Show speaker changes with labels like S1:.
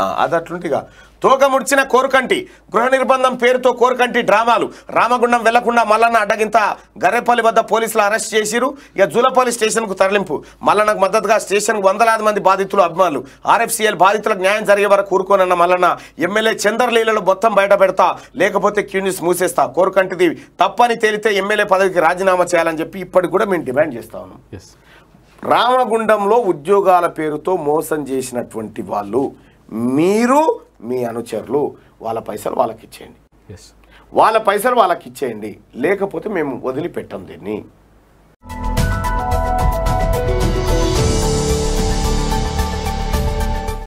S1: అది అట్లుంటిగా తోక ముడిచిన కోరుకంటి గృహ నిర్బంధం పేరుతో కోరుకంటి డ్రామాలు రామగుండం వెళ్లకుండా మల్లన్న అడ్డగింత గర్రెపల్లి వద్ద పోలీసులు అరెస్ట్ చేసిరు ఇక జూలపల్లి స్టేషన్కు తరలింపు మల్లన్నకు మద్దతుగా స్టేషన్కు వందలాది మంది బాధితులు అభిమానులు ఆర్ఎఫ్సిఎల్ బాధితులకు న్యాయం జరిగే వరకు కూరుకోనన్న మల్లన్న ఎమ్మెల్యే చందర్లీలలో మొత్తం బయట పెడతా లేకపోతే క్యూన్యూస్ మూసేస్తా కోరుకంటిది తప్పని తేలితే ఎమ్మెల్యే పదవికి రాజీనామా చేయాలని చెప్పి ఇప్పటికి కూడా మేము డిమాండ్ చేస్తా ఉన్నాం రామగుండంలో ఉద్యోగాల పేరుతో మోసం చేసినటువంటి వాళ్ళు మీరు మీ అనుచరులు వాళ్ళ పైసలు వాళ్ళకి ఇచ్చేయండి లేకపోతే మేము వదిలిపెట్టాం దీన్ని